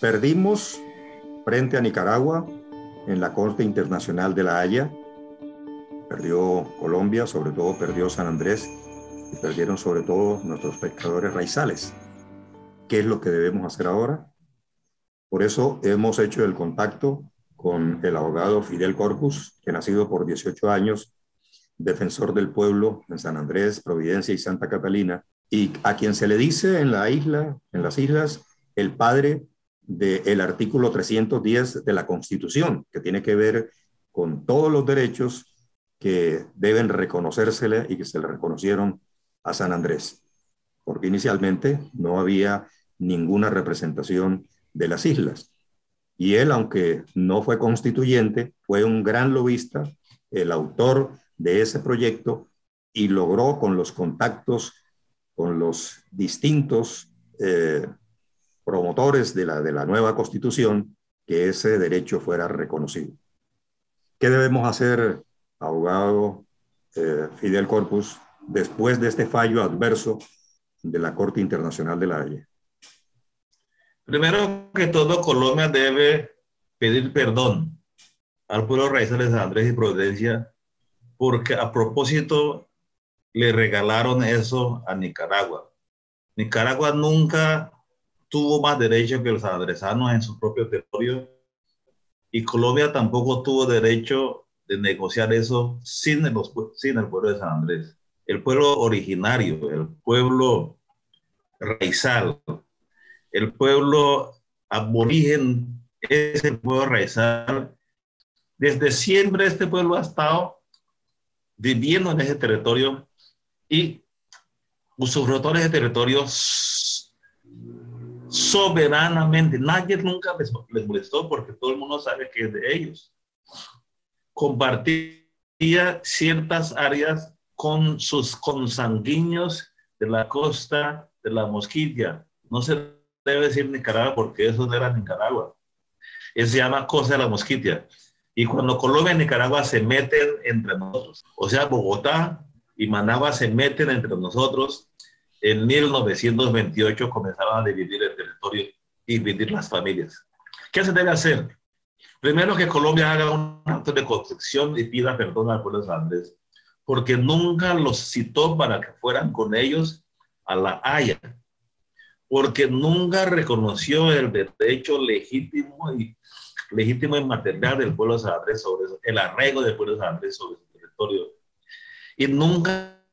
Perdimos frente a Nicaragua en la Corte Internacional de La Haya. Perdió Colombia, sobre todo perdió San Andrés y perdieron sobre todo nuestros pescadores raizales. ¿Qué es lo que debemos hacer ahora? Por eso hemos hecho el contacto con el abogado Fidel Corpus, que ha sido por 18 años defensor del pueblo en San Andrés, Providencia y Santa Catalina, y a quien se le dice en la isla, en las islas, el padre del artículo 310 de la Constitución, que tiene que ver con todos los derechos que deben reconocérsele y que se le reconocieron a San Andrés, porque inicialmente no había ninguna representación de las islas. Y él, aunque no fue constituyente, fue un gran lobista, el autor de ese proyecto, y logró con los contactos con los distintos promotores de la nueva Constitución que ese derecho fuera reconocido. ¿Qué debemos hacer, abogado Fidel Corpus, después de este fallo adverso de la Corte Internacional de La Haya? Primero que todo, Colombia debe pedir perdón al pueblo raizal de San Andrés y Providencia porque a propósito le regalaron eso a Nicaragua. Nicaragua nunca tuvo más derechos que los sanandresanos en su propio territorio y Colombia tampoco tuvo derecho de negociar eso sin el pueblo de San Andrés. El pueblo originario, el pueblo raizal, el pueblo aborigen es el pueblo raizal. Desde siempre este pueblo ha estado viviendo en ese territorio y usufructores de territorios soberanamente. Nadie nunca les molestó porque todo el mundo sabe que es de ellos. Compartía ciertas áreas con sus consanguíneos de la costa de la Mosquitia. No se debe decir Nicaragua porque eso no era Nicaragua. Eso se llama costa de la Mosquitia. Y cuando Colombia y Nicaragua se meten entre nosotros, o sea, Bogotá y Managua se meten entre nosotros, en 1928 comenzaron a dividir el territorio y dividir las familias. ¿Qué se debe hacer? Primero que Colombia haga un acto de construcción y pida perdón al pueblo de San Andrés, porque nunca los citó para que fueran con ellos a La Haya, porque nunca reconoció el derecho legítimo y material del pueblo de San Andrés sobre eso, el arraigo del pueblo de San Andrés sobre su territorio. Y nunca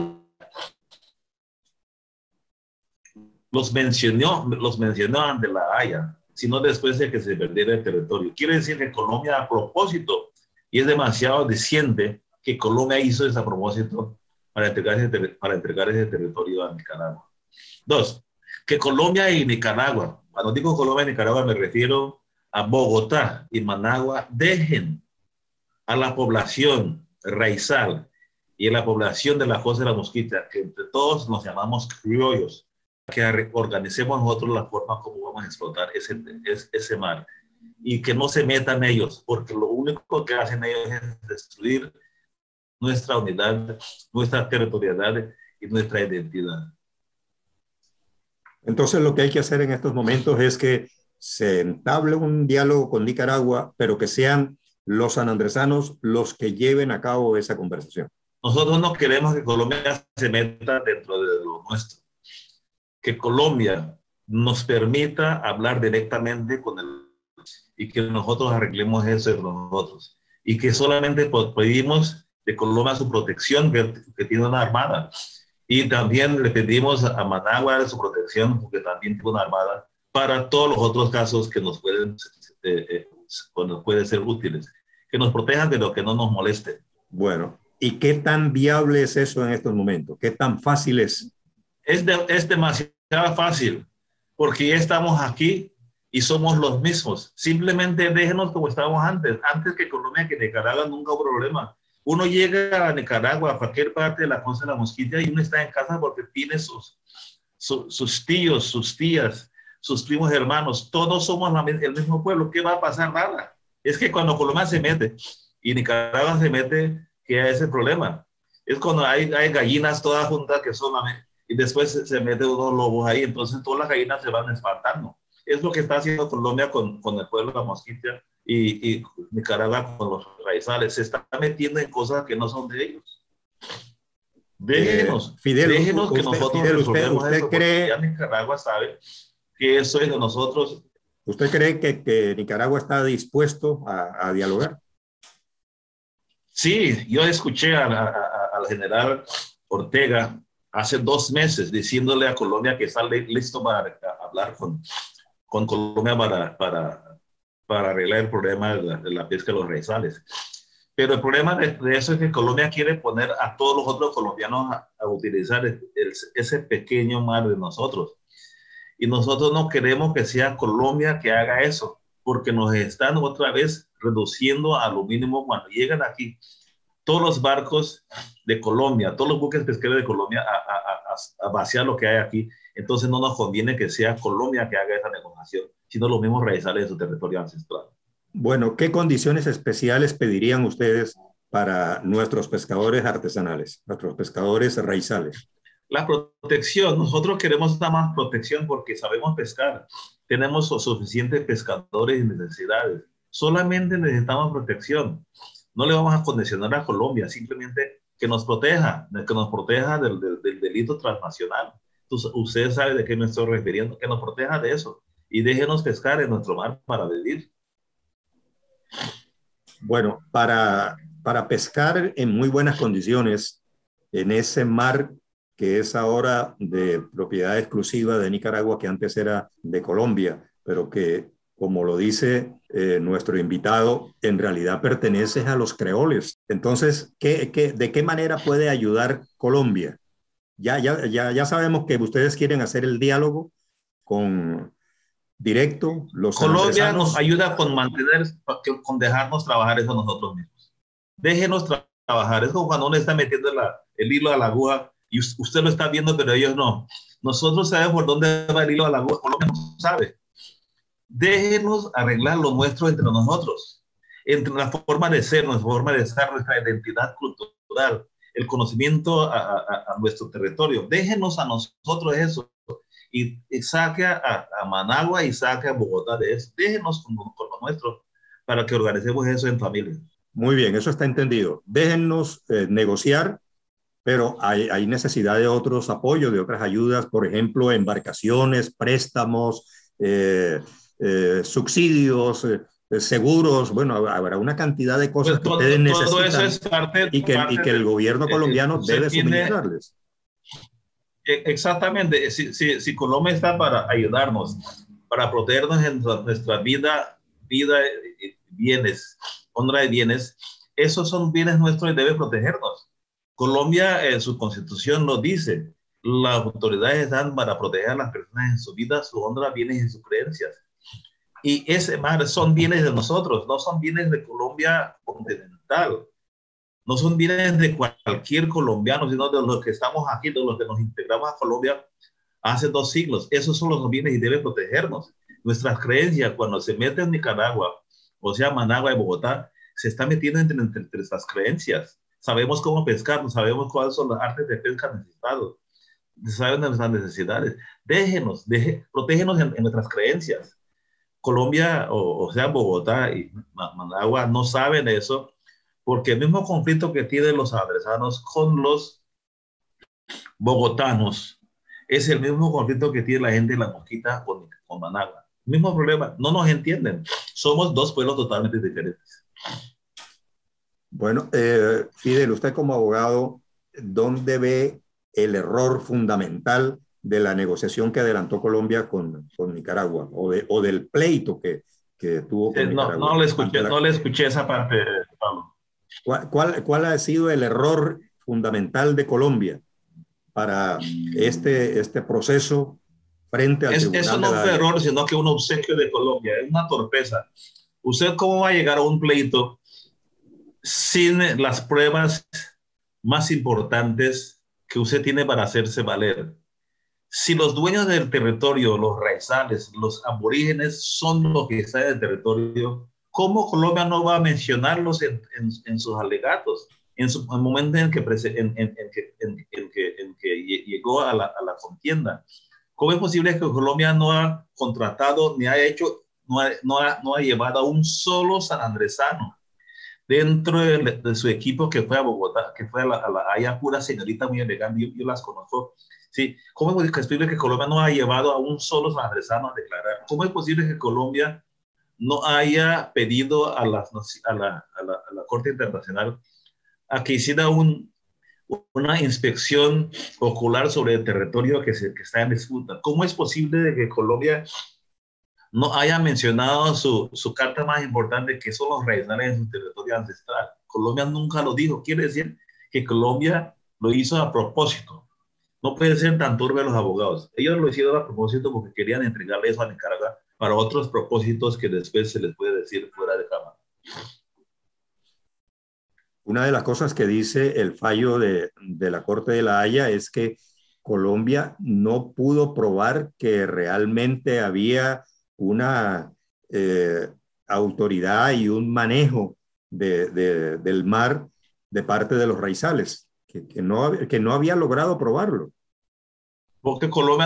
los mencionó ante La Haya, sino después de que se perdiera el territorio. Quiere decir que Colombia a propósito, y es demasiado diciente que Colombia hizo ese a propósito para entregar ese territorio a Nicaragua. Dos, que Colombia y Nicaragua, cuando digo Colombia y Nicaragua me refiero a Bogotá y Managua, dejen a la población raizal y a la población de la costa de la Mosquita, que entre todos nos llamamos criollos, que organicemos nosotros la forma como vamos a explotar ese mar y que no se metan ellos, porque lo único que hacen ellos es destruir nuestra unidad, nuestra territorialidad y nuestra identidad. Entonces lo que hay que hacer en estos momentos es que se entable un diálogo con Nicaragua, pero que sean los sanandresanos los que lleven a cabo esa conversación. Nosotros no queremos que Colombia se meta dentro de lo nuestro. Que Colombia nos permita hablar directamente con él y que nosotros arreglemos eso de nosotros. Y que solamente pedimos de Colombia su protección, que tiene una armada. Y también le pedimos a Managua su protección, porque también tiene una armada, para todos los otros casos que nos pueden ser útiles. Que nos protejan de lo que no nos moleste. Bueno, ¿y qué tan viable es eso en estos momentos? ¿Qué tan fácil es? Es demasiado fácil, porque ya estamos aquí y somos los mismos. Simplemente déjenos como estábamos antes. Antes que Colombia, que Nicaragua, nunca hubo problema. Uno llega a Nicaragua, a cualquier parte de la costa de la Mosquita, y uno está en casa porque tiene sus tíos, sus tías, sus primos hermanos. Todos somos el mismo pueblo. ¿Qué va a pasar? Nada. Es que cuando Colombia se mete y Nicaragua se mete, que hay ese problema. Es cuando hay gallinas todas juntas que son y después se meten unos lobos ahí, entonces todas las gallinas se van espantando. Es lo que está haciendo Colombia con el pueblo de la Mosquitia y Nicaragua con los raizales. Se está metiendo en cosas que no son de ellos. Fidel, Déjenos que nosotros Fidel, resolvemos usted eso, porque cree, ya Nicaragua sabe que eso es de nosotros. ¿usted cree que Nicaragua está dispuesto a dialogar? Sí, yo escuché al general Ortega hace 2 meses diciéndole a Colombia que está listo para hablar con Colombia para arreglar el problema de la pesca de los raizales. Pero el problema de eso es que Colombia quiere poner a todos los otros colombianos a utilizar ese pequeño mar de nosotros. Y nosotros no queremos que sea Colombia que haga eso, porque nos están otra vez reduciendo a lo mínimo cuando llegan aquí todos los barcos de Colombia, todos los buques pesqueros de Colombia a vaciar lo que hay aquí. Entonces no nos conviene que sea Colombia que haga esa negociación, sino los mismos raizales de su territorio ancestral. Bueno, ¿qué condiciones especiales pedirían ustedes para nuestros pescadores artesanales, nuestros pescadores raizales? La protección, nosotros queremos dar más protección porque sabemos pescar, tenemos suficientes pescadores y necesidades, solamente necesitamos protección. No le vamos a condicionar a Colombia, simplemente que nos proteja del delito transnacional. Entonces, usted sabe de qué me estoy refiriendo, que nos proteja de eso y déjenos pescar en nuestro mar para vivir. Bueno, para pescar en muy buenas condiciones en ese mar que es ahora de propiedad exclusiva de Nicaragua, que antes era de Colombia, pero que, como lo dice nuestro invitado, en realidad pertenece a los creoles. Entonces, ¿de qué manera puede ayudar Colombia? Ya sabemos que ustedes quieren hacer el diálogo con directo, los Colombia nos sanandresanos. ayuda con dejarnos trabajar eso nosotros mismos. Déjenos trabajar. Es como cuando uno está metiendo el hilo a la aguja y usted lo está viendo, pero ellos no. Nosotros sabemos por dónde va el hilo a la aguja. Colombia no sabe. Déjenos arreglar lo nuestro entre nosotros, entre la forma de ser, nuestra forma de estar, nuestra identidad cultural, el conocimiento a nuestro territorio. Déjenos a nosotros eso y saque a Managua y saque a Bogotá de eso. Déjenos con lo nuestro para que organicemos eso en familia. Muy bien, eso está entendido. Déjennos negociar, pero hay necesidad de otros apoyos, de otras ayudas, por ejemplo, embarcaciones, préstamos, subsidios, seguros. Bueno, habrá una cantidad de cosas Pues que ustedes todo eso necesitan es parte y que el gobierno colombiano debe suministrarles. Exactamente, si Colombia está para ayudarnos, para protegernos en nuestra vida, bienes, honra de bienes, esos son bienes nuestros y debe protegernos. Colombia en su constitución lo dice, las autoridades están para proteger a las personas en su vida, su honra, bienes y sus creencias. Y ese mar son bienes de nosotros, no son bienes de Colombia continental. No son bienes de cualquier colombiano, sino de los que estamos aquí, de los que nos integramos a Colombia hace 2 siglos. Esos son los bienes y debe protegernos. Nuestras creencias, cuando se mete en Nicaragua, o sea, Managua y Bogotá, se está metiendo entre estas creencias. Sabemos cómo pescar, sabemos cuáles son las artes de pesca necesitados, saben nuestras necesidades. Protégenos en nuestras creencias. Colombia, o sea, Bogotá y Managua no saben eso, porque el mismo conflicto que tienen los adversanos con los bogotanos es el mismo conflicto que tiene la gente de la Mosquita con Managua. Mismo problema, no nos entienden. Somos dos pueblos totalmente diferentes. Bueno, Fidel, usted como abogado, ¿dónde ve el error fundamental de la negociación que adelantó Colombia con Nicaragua o del pleito que tuvo con Nicaragua? No le escuché esa parte, Pablo. ¿Cuál ha sido el error fundamental de Colombia para este proceso frente al Tribunal Eso no fue error, sino que un obsequio de Colombia, es una torpeza. ¿Usted cómo va a llegar a un pleito sin las pruebas más importantes que usted tiene para hacerse valer? Si los dueños del territorio, los raizales, los aborígenes son los que están en el territorio, ¿cómo Colombia no va a mencionarlos en sus alegatos? En el momento en que llegó a la contienda. ¿Cómo es posible que Colombia no ha contratado ni ha hecho, no ha llevado a un solo sanandresano dentro de su equipo que fue a Bogotá, que fue a la Haya, pura señorita muy elegante, yo las conozco? Sí. ¿Cómo es posible que Colombia no ha llevado a un solo sanandresano a declarar? ¿Cómo es posible que Colombia no haya pedido a la Corte Internacional a que hiciera una inspección ocular sobre el territorio que está en disputa? ¿Cómo es posible de que Colombia no haya mencionado su carta más importante, que son los raizales en su territorio ancestral? Colombia nunca lo dijo. Quiere decir que Colombia lo hizo a propósito. No puede ser tan turbe los abogados. Ellos lo hicieron a propósito porque querían entregarle eso a Nicaragua para otros propósitos que después se les puede decir fuera de cámara. Una de las cosas que dice el fallo de la Corte de la Haya es que Colombia no pudo probar que realmente había una autoridad y un manejo del mar de parte de los raizales, que no había logrado probarlo. Porque Colombia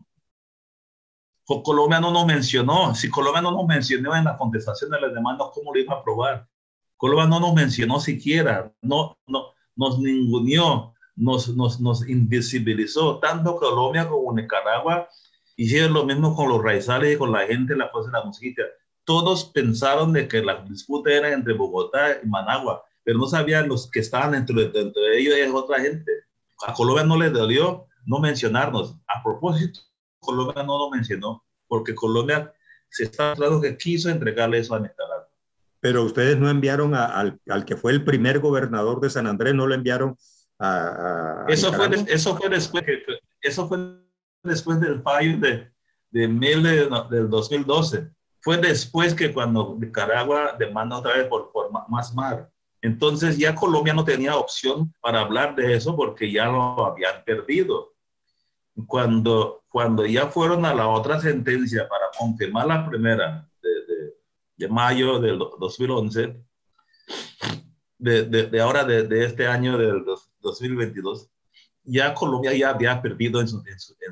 no nos mencionó. Si Colombia no nos mencionó en la contestación de las demandas, ¿cómo lo iba a probar? Colombia no nos mencionó siquiera, nos ninguneó, nos invisibilizó. Tanto Colombia como Nicaragua hicieron lo mismo con los raizales y con la gente de la Fosa de la Mosquitia. Todos pensaron de que la disputa era entre Bogotá y Managua, pero no sabían los que estaban entre ellos y otra gente. A Colombia no le dolió no mencionarnos. A propósito, Colombia no lo mencionó, porque Colombia se está claro que quiso entregarle eso a Nicaragua. Pero ustedes no enviaron al que fue el primer gobernador de San Andrés, no lo enviaron a eso fue después del fallo del 2012. Fue después que cuando Nicaragua demanda otra vez por más mar. Entonces ya Colombia no tenía opción para hablar de eso porque ya lo habían perdido. Cuando ya fueron a la otra sentencia para confirmar la primera de mayo del 2011, de este año del 2022, ya Colombia ya había perdido en su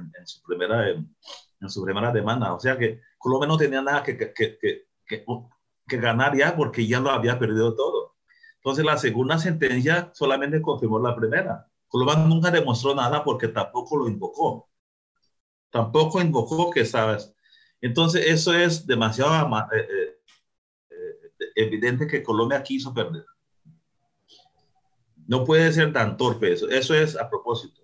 primera demanda. O sea que Colombia no tenía nada que ganar ya porque ya lo había perdido todo. Entonces la segunda sentencia solamente confirmó la primera. Colombia nunca demostró nada porque tampoco lo invocó. Tampoco invocó que sabes. Entonces eso es demasiado evidente que Colombia quiso perder. No puede ser tan torpe eso. Eso es a propósito.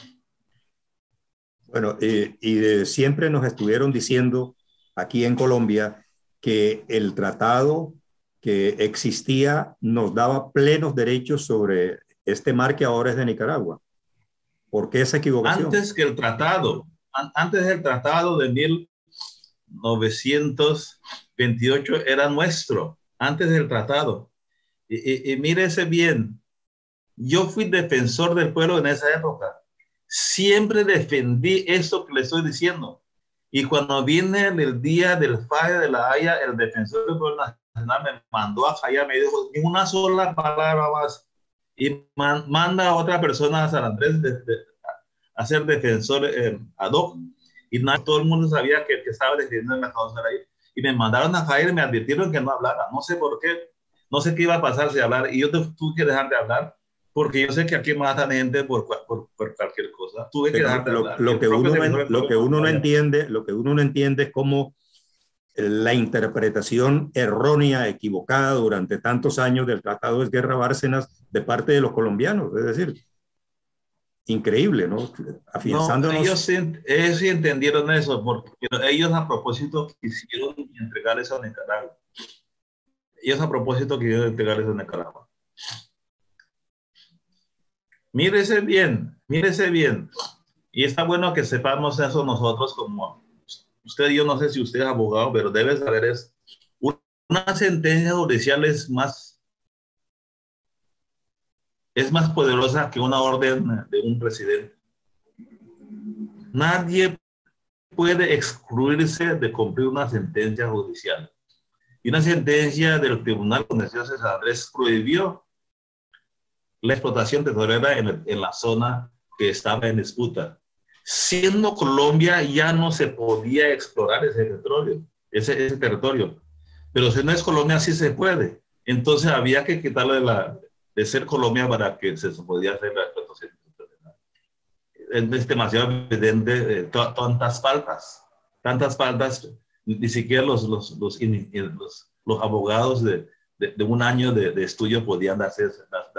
Bueno, siempre nos estuvieron diciendo aquí en Colombia que el tratado que existía nos daba plenos derechos sobre este mar que ahora es de Nicaragua. ¿Por qué esa equivocación? Antes del tratado de 1928 era nuestro, antes del tratado. Y mírese bien, yo fui defensor del pueblo en esa época. Siempre defendí eso que le estoy diciendo. Y cuando viene el día del fallo de la Haya, el defensor del pueblo nacional me mandó a callar, me dijo, ni una sola palabra más. Y manda a otra persona a San Andrés a ser defensor ad hoc. Y todo el mundo sabía que estaba defendiendo en la causa ahí. Y me mandaron a callar y me advirtieron que no hablara. No sé por qué. No sé qué iba a pasar si hablar. Y yo tuve que dejar de hablar. Porque yo sé que aquí matan gente por cualquier cosa. Tuve que dejar de hablar. Lo que uno no entiende es cómo la interpretación errónea, equivocada durante tantos años del Tratado de Guerra Bárcenas de parte de los colombianos. Es decir, increíble, ¿no? Afianzándonos. No, ellos sí entendieron eso, porque ellos a propósito quisieron entregar eso a Nicaragua. Ellos a propósito quisieron entregar eso a Nicaragua. Mírese bien. Y está bueno que sepamos eso nosotros, como usted, yo no sé si usted es abogado, pero debe saber es una sentencia judicial es más poderosa que una orden de un presidente. Nadie puede excluirse de cumplir una sentencia judicial. Y una sentencia del Tribunal Contencioso de San Andrés prohibió la explotación petrolera en la zona que estaba en disputa. siendo Colombia ya no se podía explorar ese territorio. Pero si no es Colombia, sí se puede. Entonces había que quitarle de ser Colombia para que se podía hacer la explotación. Es demasiado evidente tantas faltas, ni siquiera los abogados de un año de estudio podían darse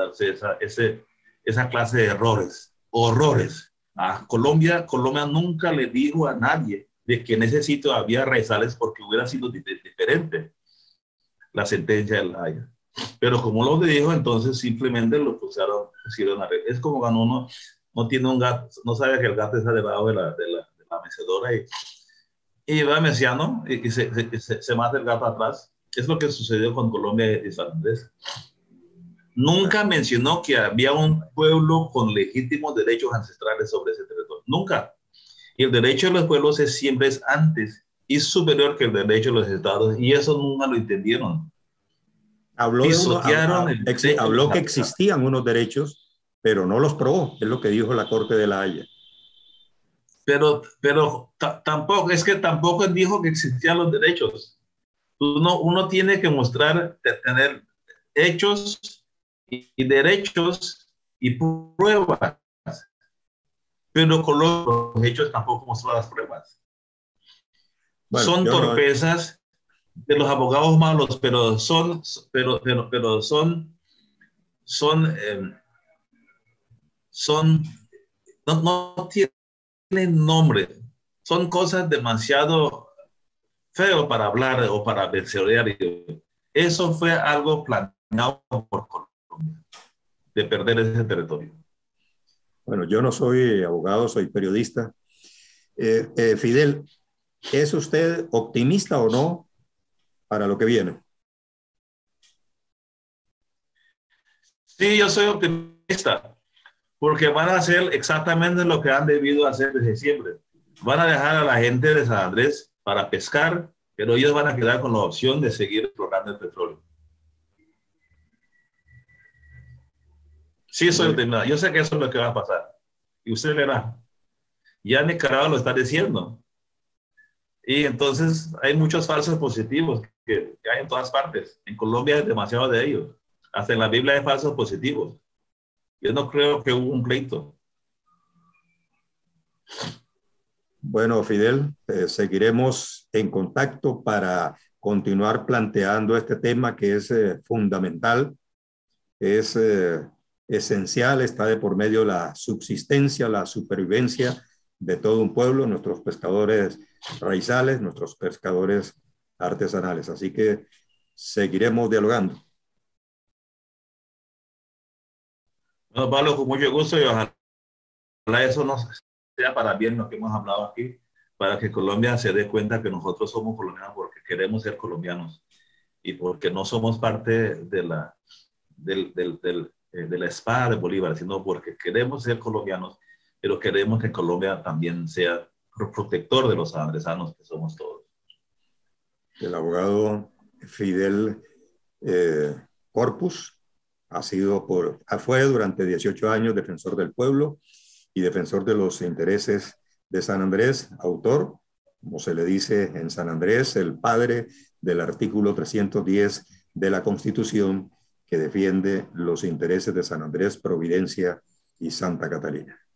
esa clase de horrores. A Colombia nunca le dijo a nadie de que en ese sitio había raizales porque hubiera sido diferente la sentencia de La Haya. Pero como lo dijo, entonces simplemente lo pusieron a ver. Es como cuando uno no tiene un gato, no sabe que el gato está debajo de la mecedora y va meciano y se mata el gato atrás. Es lo que sucedió con Colombia y San Andrés. Nunca mencionó que había un pueblo con legítimos derechos ancestrales sobre ese territorio. Nunca. Y el derecho de los pueblos siempre es antes y superior que el derecho de los estados. Y eso nunca lo entendieron. Habló que existían unos derechos, pero no los probó. Es lo que dijo la Corte de La Haya. Pero tampoco dijo que existían los derechos. Uno tiene que tener hechos y derechos y pruebas, pero con los hechos tampoco mostró las pruebas. Bueno, son torpezas de los abogados malos, pero no tienen nombre. Son cosas demasiado feo para hablar o para verseorear. Eso fue algo planeado por Colombia, de perder ese territorio. Bueno, yo no soy abogado, soy periodista. Fidel, ¿es usted optimista o no para lo que viene? Sí, yo soy optimista, porque van a hacer exactamente lo que han debido hacer desde siempre. Van a dejar a la gente de San Andrés para pescar, pero ellos van a quedar con la opción de seguir explorando el petróleo. Sí, soy optimista. Yo sé que eso es lo que va a pasar. Y usted verá. Ya Nicaragua lo está diciendo. Y entonces hay muchos falsos positivos que hay en todas partes. En Colombia hay demasiado de ellos. Hasta en la Biblia hay falsos positivos. Yo no creo que hubo un pleito. Bueno, Fidel, seguiremos en contacto para continuar planteando este tema que es fundamental, es esencial, está de por medio la subsistencia, la supervivencia de todo un pueblo, nuestros pescadores raizales, nuestros pescadores artesanales. Así que seguiremos dialogando. Bueno, Pablo, con mucho gusto y ojalá eso nos sea para bien lo que hemos hablado aquí, para que Colombia se dé cuenta que nosotros somos colombianos porque queremos ser colombianos y porque no somos parte de la espada de Bolívar, sino porque queremos ser colombianos, pero queremos que Colombia también sea protector de los sanandresanos que somos todos. El abogado Fidel Corpus fue durante 18 años defensor del pueblo y defensor de los intereses de San Andrés, autor, como se le dice en San Andrés, el padre del artículo 310 de la Constitución que defiende los intereses de San Andrés, Providencia y Santa Catalina.